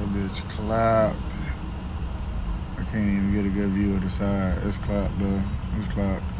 bitch clap. I can't even get a good view of the side. It's clapped though. It's clapped.